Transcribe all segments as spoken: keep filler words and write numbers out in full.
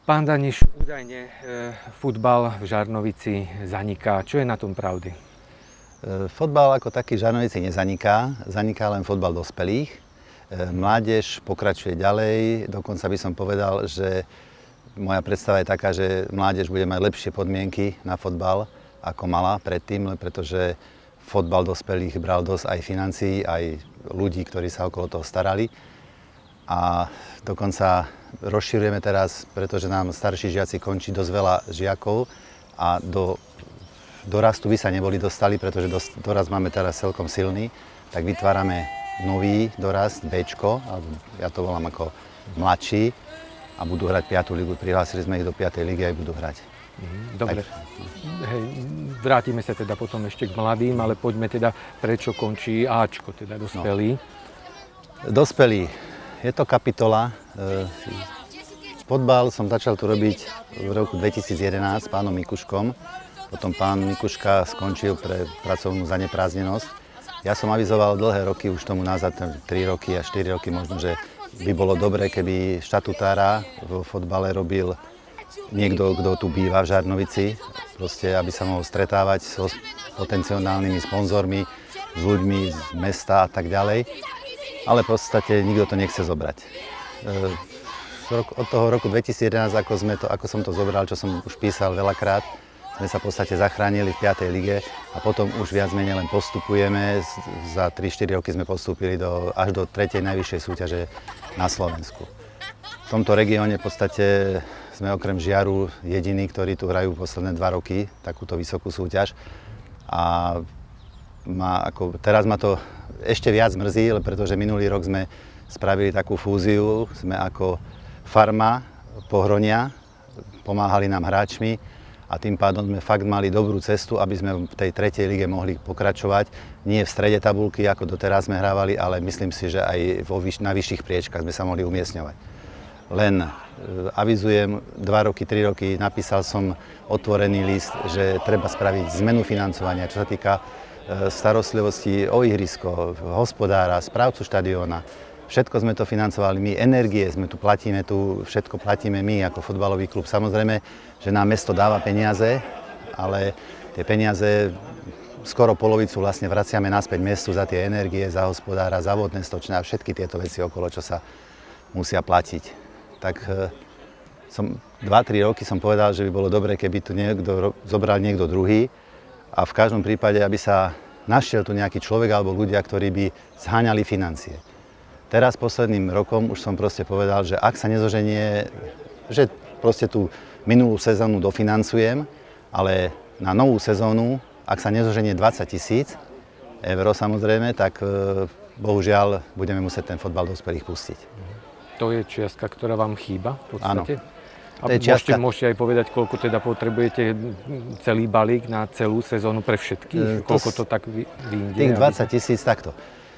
Pán Daniš, údajne e, futbal v Žarnovici zaniká. Čo je na tom pravdy? E, Fotbal ako taký v Žarnovici nezaniká, zaniká len fotbal dospelých. E, mládež pokračuje ďalej, dokonca by som povedal, že moja predstava je taká, že mládež bude mať lepšie podmienky na fotbal, ako mala predtým, pretože fotbal dospelých bral dosť aj financií, aj ľudí, ktorí sa okolo toho starali. A dokonca rozširujeme teraz, pretože nám starší žiaci končí dosť veľa žiakov a do dorastu by sa neboli dostali, pretože dorast máme teraz celkom silný, tak vytvárame nový dorast, Bčko, ja to volám ako mladší, a budú hrať piatu ligu. Prihlásili sme ich do piatej ligy a budú hrať. Dobre. Tak. Hej, vrátime sa teda potom ešte k mladým, ale poďme teda, prečo končí Ačko, teda dospelí. No. Dospelí. Je to kapitola. Fotbal som začal tu robiť v roku dvetisíc jedenásť s pánom Mikuškom. Potom pán Mikuška skončil pre pracovnú zaneprázdnenosť. Ja som avizoval dlhé roky, už tomu nazad tri roky a štyri roky možno, že by bolo dobré, keby štatutára vo fotbale robil niekto, kto tu býva v Žarnovici. Proste, aby sa mohol stretávať so potenciálnymi sponzormi, s ľuďmi z mesta a tak ďalej. Ale v podstate nikto to nechce zobrať. Od toho roku dvetisíc jedenásť, ako, sme to, ako som to zobral, čo som už písal veľakrát, sme sa v podstate zachránili v piatej lige a potom už viac menej len postupujeme. Za tri štyri roky sme postúpili do, až do tretej najvyššej súťaže na Slovensku. V tomto regióne v podstate sme okrem Žiaru jediní, ktorí tu hrajú posledné dva roky takúto vysokú súťaž. A má, ako, teraz ma to ešte viac mrzí, pretože minulý rok sme spravili takú fúziu, sme ako farma Pohronia, pomáhali nám hráčmi a tým pádom sme fakt mali dobrú cestu, aby sme v tej tretej lige mohli pokračovať. Nie v strede tabulky, ako doteraz sme hrávali, ale myslím si, že aj vo, na vyšších priečkách sme sa mohli umiestňovať. Len e, avizujem, dva roky, tri roky napísal som otvorený list, že treba spraviť zmenu financovania, čo sa týka starostlivosti o ihrisko, hospodára, správcu štadióna. Všetko sme to financovali my, energie sme tu platíme, tu všetko platíme my ako fotbalový klub. Samozrejme, že nám mesto dáva peniaze, ale tie peniaze, skoro polovicu vlastne vraciame naspäť mestu za tie energie, za hospodára, za vodné stočné a všetky tieto veci okolo, čo sa musia platiť. Tak som dva tri roky som povedal, že by bolo dobre, keby tu niekto zobral niekto druhý. A v každom prípade, aby sa našiel tu nejaký človek alebo ľudia, ktorí by zháňali financie. Teraz posledným rokom už som proste povedal, že ak sa nezoženie, že proste tú minulú sezónu dofinancujem, ale na novú sezónu, ak sa nezoženie dvadsať tisíc eur samozrejme, tak bohužiaľ budeme musieť ten fotbal dospelých pustiť. To je čiastka, ktorá vám chýba v podstate? Áno. A môžete, čiastka... môžete aj povedať, koľko teda potrebujete celý balík na celú sezónu pre všetkých? E, to koľko to tak vyjde? Tých dvadsať tisíc takto.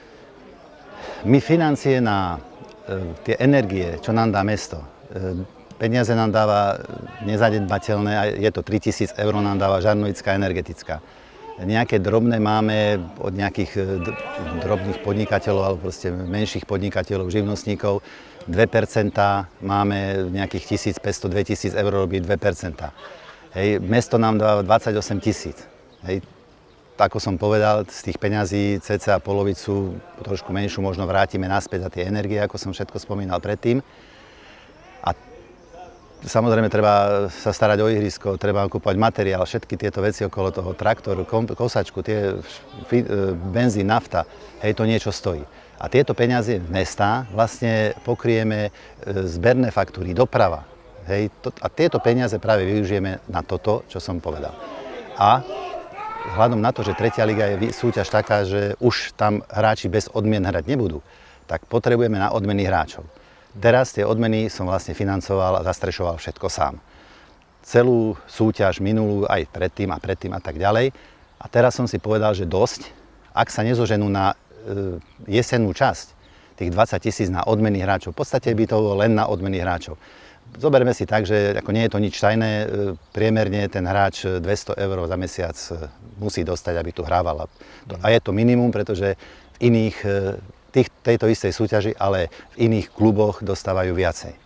My financie na e, tie energie, čo nám dá mesto, e, peniaze nám dáva nezanedbateľné, a je to tri tisíc eur nám dáva Žarnovická energetická. Nejaké drobné máme od nejakých drobných podnikateľov alebo proste menších podnikateľov, živnostníkov. dve percentá máme nejakých tisícpäťsto až dvetisíc eur robí dve percentá. Hej, mesto nám dáva dvadsaťosem tisíc. Hej, ako som povedal, z tých peňazí cca polovicu, trošku menšiu možno vrátime naspäť za tie energie, ako som všetko spomínal predtým. A samozrejme treba sa starať o ihrisko, treba kúpať materiál, všetky tieto veci okolo toho, traktor, kosačku, tie benzín, nafta, hej, to niečo stojí. A tieto peniaze mesta vlastne pokrieme zberné faktúry, doprava. Hej, to, a tieto peniaze práve využijeme na toto, čo som povedal. A vzhľadom na to, že tretia liga je súťaž taká, že už tam hráči bez odmien hrať nebudú, tak potrebujeme na odmeny hráčov. Teraz tie odmeny som vlastne financoval a zastrešoval všetko sám. Celú súťaž minulú, aj predtým a predtým a tak ďalej. A teraz som si povedal, že dosť, ak sa nezoženú na e, jesennú časť, tých dvadsať tisíc na odmeny hráčov, v podstate by to bolo len na odmeny hráčov. Zoberme si tak, že ako nie je to nič tajné, e, priemerne ten hráč dvesto eur za mesiac e, musí dostať, aby tu hrával. A je to minimum, pretože v iných e, tých, tejto istej súťaži, ale v iných kluboch dostávajú viacej.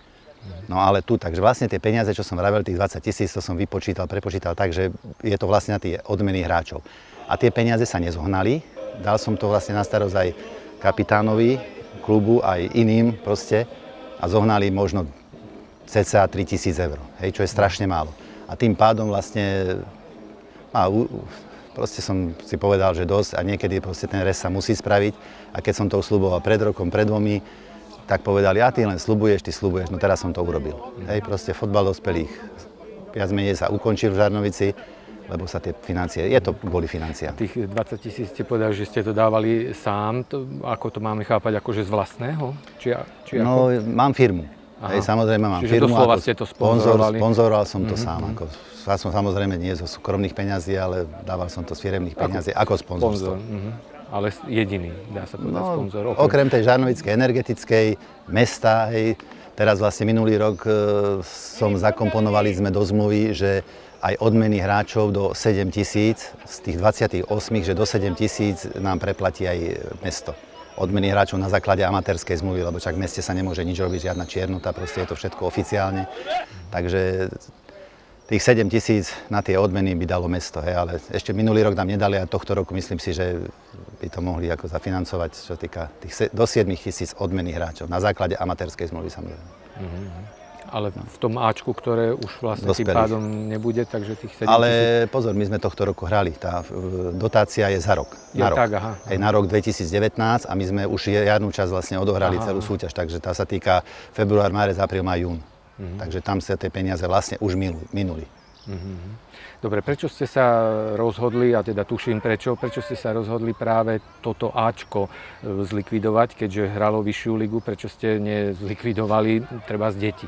No ale tu, takže vlastne tie peniaze, čo som vravel, tých dvadsať tisíc, to som vypočítal, prepočítal tak, že je to vlastne na tie odmeny hráčov. A tie peniaze sa nezohnali. Dal som to vlastne na starosť aj kapitánovi klubu, aj iným proste. A zohnali možno cca tri tisíc eur, hej, čo je strašne málo. A tým pádom vlastne, a, proste som si povedal, že dosť a niekedy proste ten rez sa musí spraviť. A keď som to usľuboval pred rokom, pred dvomi, tak povedali, ja ty len sľubuješ, ty sľubuješ, no teraz som to urobil. Hej, proste fotbal dospelých viac menej sa ukončil v Žarnovici, lebo sa tie financie, je to kvôli financiám. Tých dvadsať tisíc ste povedali, že ste to dávali sám, to, ako to máme chápať, akože z vlastného? Či, či no, ako? mám firmu. Hej, samozrejme mám Čiže firmu. Doslova ste to sponzorovali? Sponzoroval som to mm-hmm. sám. Ako, ja som samozrejme nie zo súkromných peňazí, ale dával som to z firemných peňazí ako, ako sponzorstvo. Mm-hmm. Ale jediný, dá sa povedať, no, sponzor. Okrem, okrem tej žarnovickej energetickej mesta, hej, teraz vlastne minulý rok e, som zakomponovali sme do zmluvy, že aj odmeny hráčov do sedem tisíc, z tých dvadsaťosem, že do sedem tisíc nám preplatí aj mesto. Odmeny hráčov na základe amatérskej zmluvy, lebo však v meste sa nemôže nič robiť, žiadna čiernota, proste je to všetko oficiálne. Takže tých sedem tisíc na tie odmeny by dalo mesto, hej, ale ešte minulý rok nám nedali a tohto roku myslím si, že by to mohli ako zafinancovať, čo týka tých do sedem tisíc odmeny hráčov, na základe amatérskej zmluvy samozrejme. Mm-hmm. Ale v tom Ačku, ktoré už vlastne tým Dospelých. pádom nebude, takže tých sedem tisíc... Ale pozor, my sme tohto roku hrali, tá dotácia je za rok. Na na rok. Tak, aha. Aj na rok dvetisícdevätnásť a my sme už jarnú časť vlastne odohrali aha. celú súťaž, takže tá sa týka február, márec, apríl, máj, jún. Mhm. Takže tam sa tie peniaze vlastne už minuli. Mhm. Dobre, prečo ste sa rozhodli, a teda tuším prečo, prečo ste sa rozhodli práve toto Ačko zlikvidovať, keďže hralo vyššiu ligu, prečo ste nezlikvidovali treba z detí?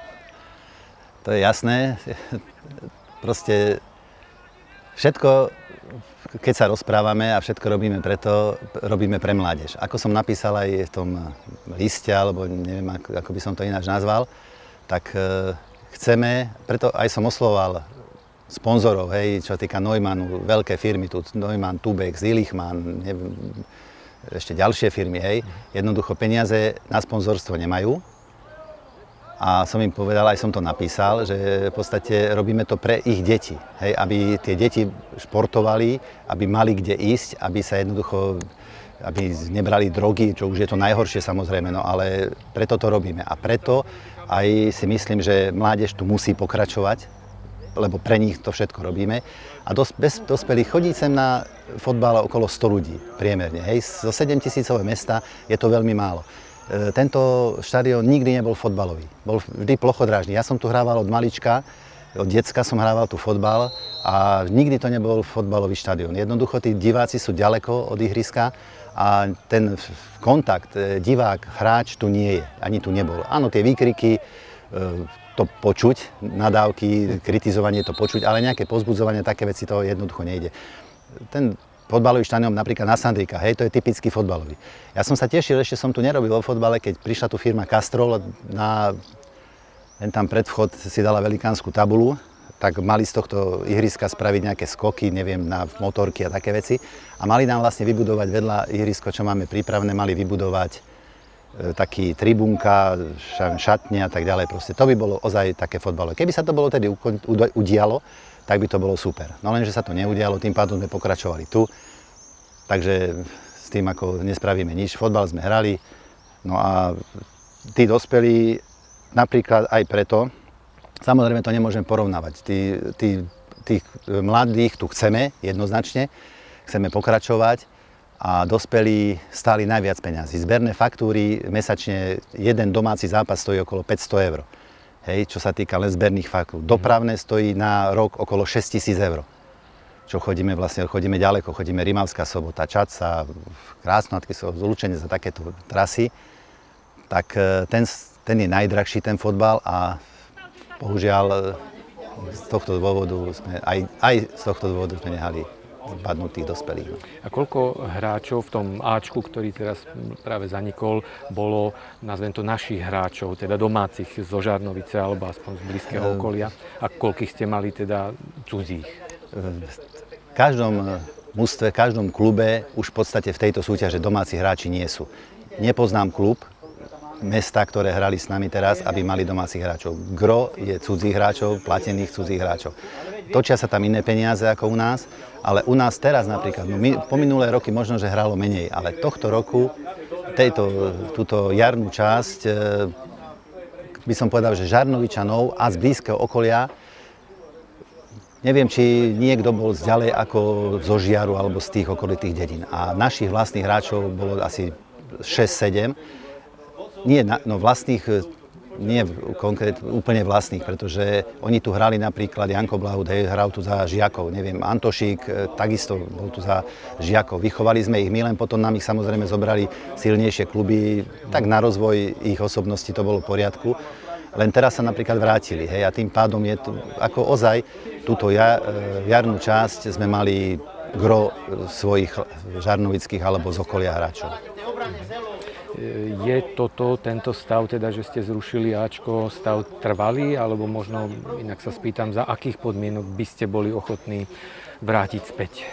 To je jasné. Proste všetko, keď sa rozprávame a všetko robíme preto, robíme pre mládež. Ako som napísal aj v tom liste, alebo neviem, ako by som to ináč nazval, tak chceme, preto aj som oslovoval sponzorov, hej, čo týka Neumannu, veľké firmy, tu Neumann, Tubex, Illichmann, neviem, ešte ďalšie firmy, hej, jednoducho peniaze na sponzorstvo nemajú. A som im povedal, aj som to napísal, že v podstate robíme to pre ich deti, hej, aby tie deti športovali, aby mali kde ísť, aby sa jednoducho, aby nebrali drogy, čo už je to najhoršie samozrejme, no ale preto to robíme. A preto aj si myslím, že mládež tu musí pokračovať, lebo pre nich to všetko robíme. A dos, bez dospelých chodí sem na fotbal okolo sto ľudí priemerne, hej, zo sedem tisícové mesta je to veľmi málo. Tento štadión nikdy nebol fotbalový, bol vždy plochodrážny. Ja som tu hrával od malička, od decka som hrával tu fotbal a nikdy to nebol fotbalový štadión. Jednoducho tí diváci sú ďaleko od ihriska a ten kontakt divák, hráč tu nie je, ani tu nebol. Áno, tie výkriky, to počuť, nadávky, kritizovanie to počuť, ale nejaké povzbudzovanie, také veci to jednoducho nejde. Ten fotbalový štadión napríklad na Sandrika, hej, to je typický fotbalový. Ja som sa tešil, ešte som tu nerobil vo fotbale, keď prišla tu firma Castrol, na ten tam predvchod si dala velikánsku tabulu, tak mali z tohto ihriska spraviť nejaké skoky, neviem, na motorky a také veci. A mali nám vlastne vybudovať vedľa ihrisko, čo máme prípravné, mali vybudovať e, taký tribúnka, šatne a tak ďalej. Proste to by bolo ozaj také fotbalové. Keby sa to bolo tedy udialo, tak by to bolo super. No lenže sa to neudialo, tým pádom sme pokračovali tu. Takže s tým ako nespravíme nič. Fotbal sme hrali. No a tí dospelí napríklad aj preto, samozrejme to nemôžem porovnávať. Tí, tí, tých mladých tu chceme jednoznačne, chceme pokračovať a dospelí stáli najviac peňazí. Zberné faktúry mesačne, jeden domáci zápas stojí okolo päťsto eur. Hej, čo sa týka len zberných faktúr. Dopravné stojí na rok okolo šesť tisíc eur. Čo chodíme vlastne, chodíme ďaleko, chodíme Rimavská Sobota, Čadca, Krásnohatky, Zlučenie za takéto trasy. Tak ten, ten je najdrahší, ten fotbal a bohužiaľ z tohto dôvodu sme, aj, aj z tohto dôvodu sme nehali padnutých dospelých. A koľko hráčov v tom Ačku, ktorý teraz práve zanikol, bolo, nazvem to, našich hráčov, teda domácich zo Žarnovice alebo aspoň z blízkeho okolia? A koľkých ste mali teda cudzích? V každom mužstve, v každom klube už v podstate v tejto súťaži domáci hráči nie sú. Nepoznám klub, mestá, ktoré hrali s nami teraz, aby mali domácich hráčov. Gro je cudzích hráčov, platených cudzích hráčov. Točia sa tam iné peniaze ako u nás, ale u nás teraz napríklad, no my, po minulé roky možno, že hralo menej, ale tohto roku, tejto, túto jarnú časť, e, by som povedal, že Žarnovičanov a z blízkeho okolia, neviem, či niekto bol zďalej ako zo Žiaru alebo z tých okolitých dedín. A našich vlastných hráčov bolo asi šesť sedem. Nie, no vlastných, nie konkrét, úplne vlastných, pretože oni tu hrali napríklad Janko Blahut, hej, hral tu za Žiakov, neviem, Antošík, takisto bol tu za Žiakov. Vychovali sme ich my, len potom nám ich samozrejme zobrali silnejšie kluby, tak na rozvoj ich osobnosti to bolo v poriadku. Len teraz sa napríklad vrátili, hej, a tým pádom je tu, ako ozaj, túto ja, jarnú časť sme mali gro svojich žarnovických alebo z okolia hráčov. Je toto, tento stav, teda, že ste zrušili Ačko, stav trvalý, alebo možno, inak sa spýtam, za akých podmienok by ste boli ochotní vrátiť späť?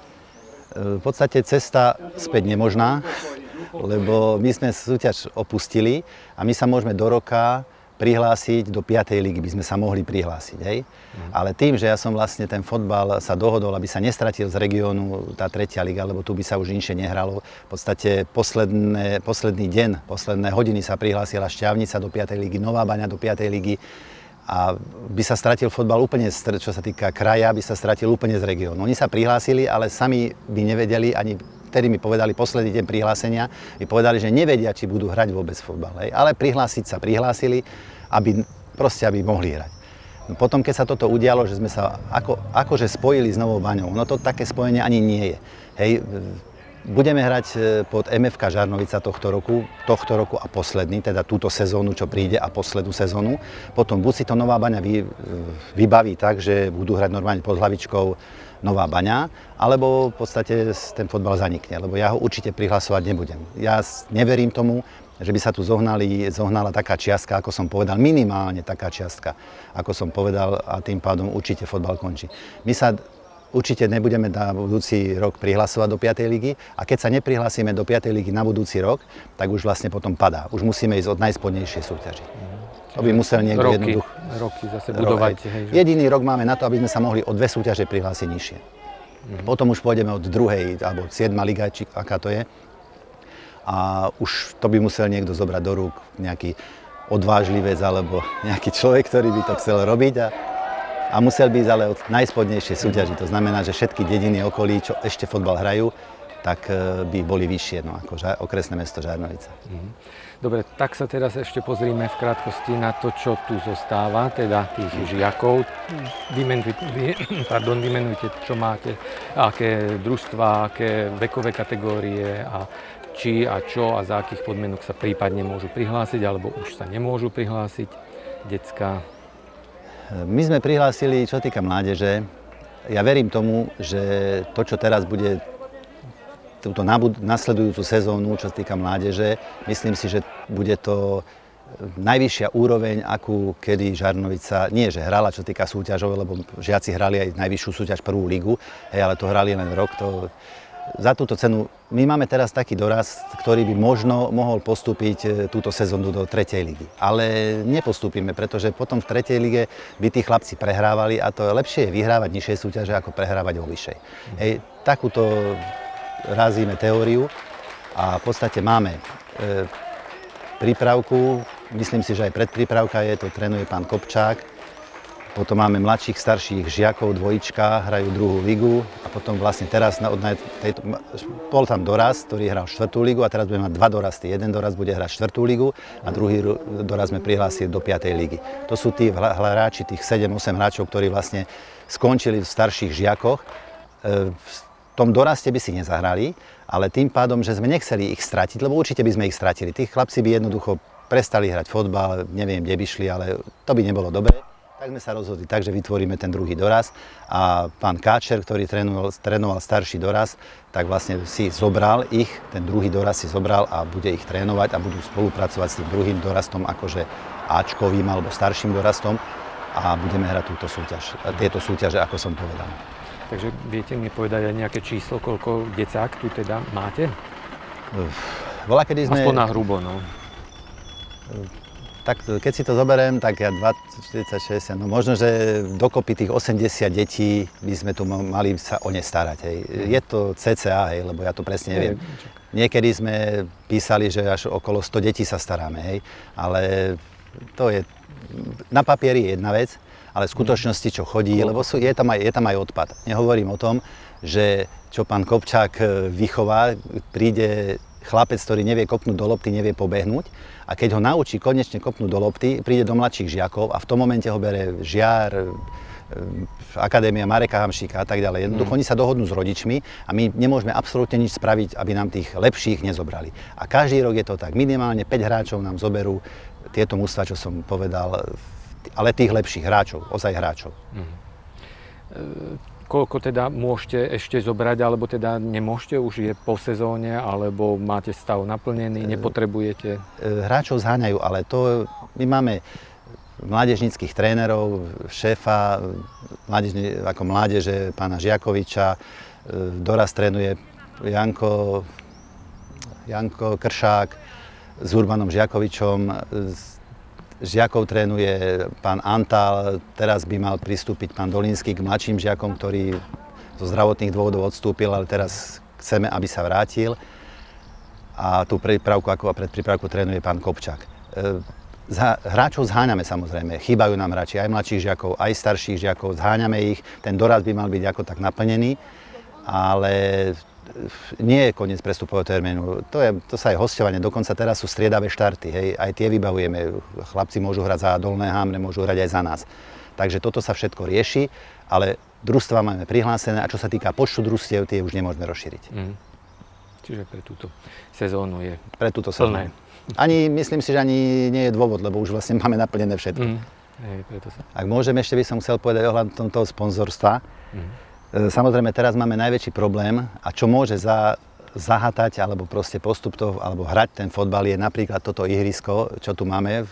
V podstate cesta späť nemožná, lebo my sme súťaž opustili a my sa môžeme do roka prihlásiť do piatej ligy, by sme sa mohli prihlásiť, hej. Mm. Ale tým, že ja som vlastne ten fotbal sa dohodol, aby sa nestratil z regiónu tá tretia liga, lebo tu by sa už inšie nehralo. V podstate posledné, posledný deň, posledné hodiny sa prihlásila Šťavnica do piatej ligy, Nová Baňa do piatej ligy a by sa stratil fotbal úplne, čo sa týka kraja, by sa stratil úplne z regiónu. Oni sa prihlásili, ale sami by nevedeli, ani vtedy mi povedali posledný deň prihlásenia, mi povedali, že nevedia, či budú hrať vôbec fotbal, hej. Ale prihlásiť sa prihlásili, aby proste aby mohli hrať. No potom, keď sa toto udialo, že sme sa ako, akože spojili s Novou Baňou, no to také spojenie ani nie je. Hej, budeme hrať pod em ef ká Žarnovica tohto roku, tohto roku a posledný, teda túto sezónu, čo príde a poslednú sezónu. Potom buď si to Nová Baňa vy, vybaví tak, že budú hrať normálne pod hlavičkou Nová Baňa, alebo v podstate ten fotbal zanikne, lebo ja ho určite prihlasovať nebudem. Ja neverím tomu, že by sa tu zohnali, zohnala taká čiastka, ako som povedal, minimálne taká čiastka, ako som povedal, a tým pádom určite fotbal končí. My sa určite nebudeme na budúci rok prihlasovať do piatej ligy a keď sa neprihlásime do piatej ligy na budúci rok, tak už vlastne potom padá. Už musíme ísť od najspodnejšej súťaži. To by musel niekto roky, jednoducho... Roky zase budovať. Hej, že... Jediný rok máme na to, aby sme sa mohli o dve súťaže prihlásiť nižšie. Mm-hmm. Potom už pôjdeme od druhej, alebo siedma liga, či aká to je. A už to by musel niekto zobrať do rúk, nejaký odvážlivec alebo nejaký človek, ktorý by to chcel robiť. A, a musel by ísť ale od najspodnejšej súťaži. To znamená, že všetky dediny okolí, čo ešte fotbal hrajú, tak by boli vyššie, no, ako ža- okresné mesto Žarnovica. Dobre, tak sa teraz ešte pozrime v krátkosti na to, čo tu zostáva, teda tých žiakov. Vymenujte, pardon, vymenujte, čo máte, aké družstvá, aké vekové kategórie a či a čo a za akých podmienok sa prípadne môžu prihlásiť, alebo už sa nemôžu prihlásiť decká. My sme prihlásili, čo týka mládeže, ja verím tomu, že to, čo teraz bude túto nasledujúcu sezónu, čo sa týka mládeže, myslím si, že bude to najvyššia úroveň, akú kedy Žarnovica, nie že hrala, čo týka súťažov, lebo žiaci hrali aj najvyššiu súťaž prvú ligu, hej, ale to hrali len rok. To, za túto cenu, my máme teraz taký dorast, ktorý by možno mohol postúpiť túto sezónu do tretej ligy. Ale nepostúpime, pretože potom v tretej lige by tí chlapci prehrávali a to lepšie je vyhrávať nižšie súťaže, ako prehrávať vo vyššej. Hej, takúto razíme teóriu a v podstate máme e, prípravku, myslím si, že aj predprípravka je, to trénuje pán Kopčák. Potom máme mladších, starších žiakov, dvojička, hrajú druhú ligu a potom vlastne teraz na, na tejto, bol tam dorast, ktorý hral štvrtú ligu a teraz budeme mať dva dorasty. Jeden dorast bude hrať štvrtú ligu a druhý dorast sme prihlásili do piatej ligy. To sú tí hráči, tých sedem osem hráčov, ktorí vlastne skončili v starších žiakoch. V tom doraste by si nezahrali, ale tým pádom, že sme nechceli ich stratiť, lebo určite by sme ich stratili. Tí chlapci by jednoducho prestali hrať fotbal, neviem, kde by šli, ale to by nebolo dobré. Tak sme sa rozhodli tak, že vytvoríme ten druhý doraz a pán Káčer, ktorý trénoval, trénoval starší doraz, tak vlastne si zobral ich, ten druhý doraz si zobral a bude ich trénovať a budú spolupracovať s tým druhým dorastom, akože Ačkovým alebo starším dorastom a budeme hrať túto súťaž, tieto súťaže, ako som povedal. Takže viete mi povedať aj nejaké číslo, koľko decák tu teda máte? Bola, kedy sme... Aspoň na hrubo, no. Tak keď si to zoberiem, tak ja dvadsať, štyridsať, šesťdesiat, no možno, že dokopy tých osemdesiat detí by sme tu mali sa o ne starať. Hej. Je to cca, hej, lebo ja to presne neviem. Niekedy sme písali, že až okolo sto detí sa staráme, hej, ale to je, na papieri je jedna vec, ale v skutočnosti čo chodí, lebo sú, je, tam aj, je tam aj odpad. Nehovorím o tom, že čo pán Kopčák vychová, príde chlapec, ktorý nevie kopnúť do lopty, nevie pobehnúť a keď ho naučí konečne kopnúť do lopty, príde do mladších žiakov a v tom momente ho bere žiar, Akadémia Mareka Hamšíka a tak ďalej. Jednoducho mm. oni sa dohodnú s rodičmi a my nemôžeme absolútne nič spraviť, aby nám tých lepších nezobrali. A každý rok je to tak. Minimálne päť hráčov nám zoberú tieto mužstvá, čo som povedal, ale tých lepších hráčov, ozaj hráčov. Mm. E, koľko teda môžete ešte zobrať, alebo teda nemôžete, už je po sezóne, alebo máte stav naplnený, nepotrebujete? E, hráčov zháňajú, ale to my máme mládežníckych trénerov, šéfa mládežní, ako mládeže pána Žiakoviča, doraz trénuje Janko, Janko Kršák s Urbanom Žiakovičom, žiakov trénuje pán Antal, teraz by mal pristúpiť pán Dolínsky k mladším žiakom, ktorý zo zdravotných dôvodov odstúpil, ale teraz chceme, aby sa vrátil. A tú prípravku ako predprípravku trénuje pán Kopčák. Hráčov zháňame samozrejme, chýbajú nám hráči aj mladších žiakov, aj starších žiakov, zháňame ich, ten doraz by mal byť ako tak naplnený, ale nie je koniec prestupového termínu, to, je, to sa aj hosťovanie, dokonca teraz sú striedavé štarty, hej, aj tie vybavujeme, chlapci môžu hrať za Dolné Hamre, môžu hrať aj za nás, takže toto sa všetko rieši, ale družstva máme prihlásené a čo sa týka počtu družstiev, tie už nemôžeme rozšíriť. Mm. Čiže pre túto sezónu je pre túto sezónu. Ani, myslím si, že ani nie je dôvod, lebo už vlastne máme naplnené všetko. Mm. Hej, preto sa... Ak môžem, ešte by som chcel povedať ohľadom toho sponzorstva. Mm. Samozrejme, teraz máme najväčší problém a čo môže za, zahatať alebo proste postup toho, alebo hrať ten fotbal je napríklad toto ihrisko, čo tu máme. E,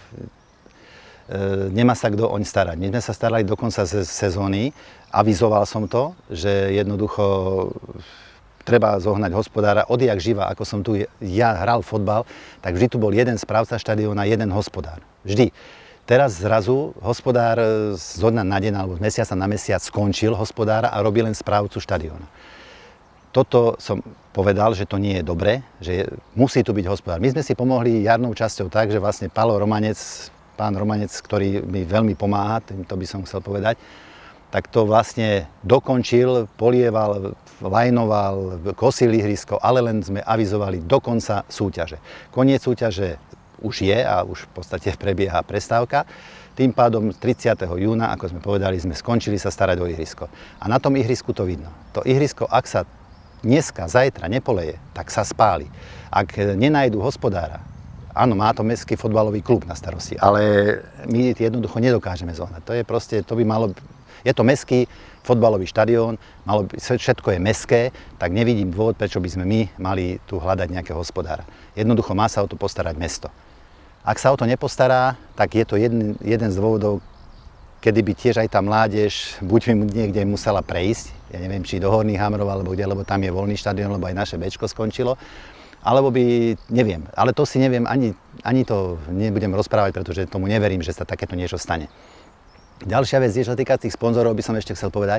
nemá sa kto oň starať. My sme sa starali do konca sezóny, avizoval som to, že jednoducho treba zohnať hospodára. Odjak živa, ako som tu ja hral fotbal, tak vždy tu bol jeden správca štadióna, jeden hospodár. Vždy. Teraz zrazu hospodár zo dňa na deň alebo z mesiaca na mesiac skončil hospodára a robí len správcu štadióna. Toto som povedal, že to nie je dobre, že musí tu byť hospodár. My sme si pomohli jarnou časťou tak, že vlastne Pálo Romanec, pán Romanec, ktorý mi veľmi pomáha, to by som chcel povedať, tak to vlastne dokončil, polieval, lajnoval, kosil ihrisko, ale len sme avizovali do konca súťaže. Koniec súťaže už je a už v podstate prebieha prestávka. Tým pádom tridsiateho júna, ako sme povedali, sme skončili sa starať o ihrisko. A na tom ihrisku to vidno. To ihrisko, ak sa dneska, zajtra nepoleje, tak sa spáli. Ak nenajdu hospodára, áno, má to mestský fotbalový klub na starosti, ale my jednoducho nedokážeme zohnať. To je proste, to by malo... Je to mestský fotbalový štadión, malo, všetko je mestské, tak nevidím dôvod, prečo by sme my mali tu hľadať nejakého hospodára. Jednoducho má sa o to postarať mesto. Ak sa o to nepostará, tak je to jeden, jeden z dôvodov, kedy by tiež aj tá mládež buď by niekde musela prejsť, ja neviem, či do Horných Hamrov, alebo kde, lebo tam je voľný štadión, lebo aj naše Bčko skončilo, alebo by, neviem, ale to si neviem, ani, ani to nebudem rozprávať, pretože tomu neverím, že sa takéto niečo stane. Ďalšia vec, čo sa týka tých sponzorov, by som ešte chcel povedať.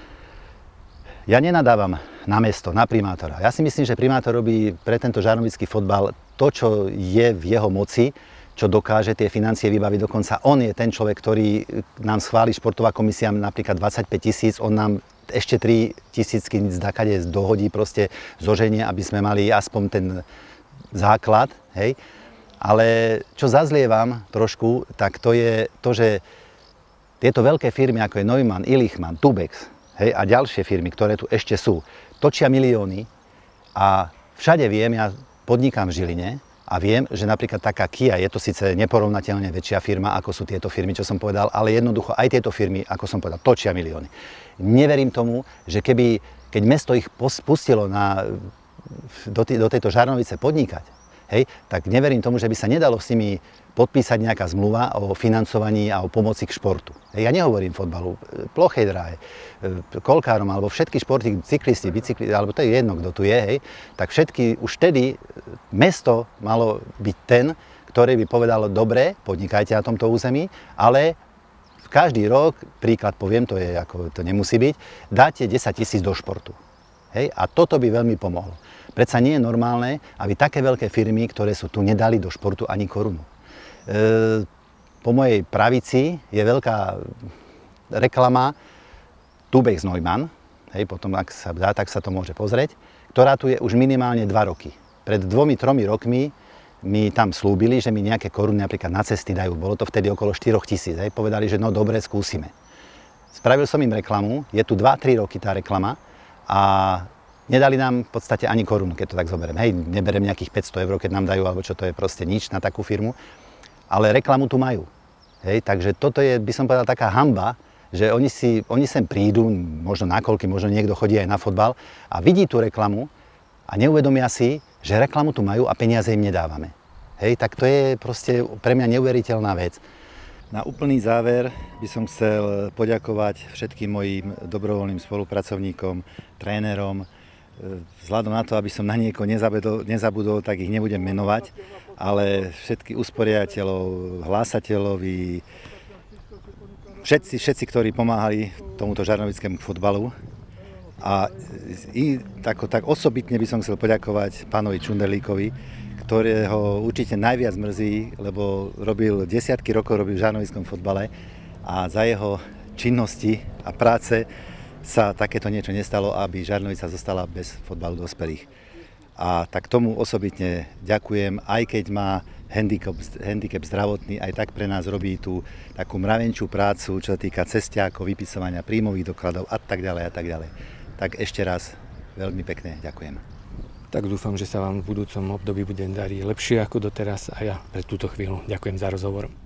Ja nenadávam na mesto, na primátora. Ja si myslím, že primátor robí pre tento žarnovický fotbal to, čo je v jeho moci, čo dokáže tie financie vybaviť. Dokonca on je ten človek, ktorý nám schváli športová komisia napríklad dvadsaťpäť tisíc, on nám ešte tri tisícky zdakade dohodí, proste zoženie, aby sme mali aspoň ten základ. Hej. Ale čo zazlievam trošku, tak to je to, že tieto veľké firmy, ako je Neumann, Illichmann, Tubex, hej, a ďalšie firmy, ktoré tu ešte sú, točia milióny a všade viem, ja podnikám v Žiline a viem, že napríklad taká Kia, je to síce neporovnateľne väčšia firma, ako sú tieto firmy, čo som povedal, ale jednoducho aj tieto firmy, ako som povedal, točia milióny. Neverím tomu, že keby, keď mesto ich pustilo na, do, tý, do tejto Žarnovice podnikať, hej, tak neverím tomu, že by sa nedalo s nimi podpísať nejaká zmluva o financovaní a o pomoci k športu. Ja nehovorím fotbalu, plochej dráhe, kolkárom, alebo všetky športy, cyklisti, bicyklisti, alebo to je jedno, kto tu je, hej, tak všetky, už vtedy mesto malo byť ten, ktoré by povedalo, dobre, podnikajte na tomto území, ale každý rok, príklad poviem, to, je, ako, to nemusí byť, dáte desaťtisíc do športu. Hej? A toto by veľmi pomohlo. Predsa nie je normálne, aby také veľké firmy, ktoré sú tu, nedali do športu ani korunu. E, po mojej pravici je veľká reklama Tubex Neumann, hej, potom ak sa dá, tak sa to môže pozrieť, ktorá tu je už minimálne dva roky. Pred dvomi, tromi rokmi mi tam slúbili, že mi nejaké koruny napríklad na cesty dajú. Bolo to vtedy okolo štyri tisíc. Hej. Povedali, že no dobre, skúsime. Spravil som im reklamu, je tu dva tri roky tá reklama a nedali nám v podstate ani korunu, keď to tak zoberiem. Hej, neberiem nejakých päťsto eur, keď nám dajú, alebo čo, to je proste nič na takú firmu. Ale reklamu tu majú. Hej, takže toto je, by som povedal, taká hanba, že oni, si, oni sem prídu, možno na koľky, možno niekto chodí aj na fotbal a vidí tú reklamu a neuvedomia si, že reklamu tu majú a peniaze im nedávame. Hej, tak to je proste pre mňa neuveriteľná vec. Na úplný záver by som chcel poďakovať všetkým mojim dobrovoľným spolupracovníkom, trénerom. Vzhľadom na to, aby som na niekoho nezabudol, nezabudol, tak ich nebudem menovať, ale všetky usporiadateľov, hlásateľovi, Všetci, všetci, ktorí pomáhali tomuto žarnovickému fotbalu. A i, tak, tak osobitne by som chcel poďakovať pánovi Čunderlíkovi, ktorého určite najviac mrzí, lebo robil desiatky rokov robil v žarnovickom fotbale a za jeho činnosti a práce sa takéto niečo nestalo, aby Žarnovica zostala bez fotbalu dospelých. A tak tomu osobitne ďakujem, aj keď má handicap, handicap zdravotný, aj tak pre nás robí tú takú mravenčú prácu, čo sa týka cestiakov, vypisovania príjmových dokladov a tak ďalej a tak ďalej. Tak ešte raz veľmi pekne ďakujem. Tak dúfam, že sa vám v budúcom období bude dariť lepšie ako doteraz a ja pre túto chvíľu ďakujem za rozhovor.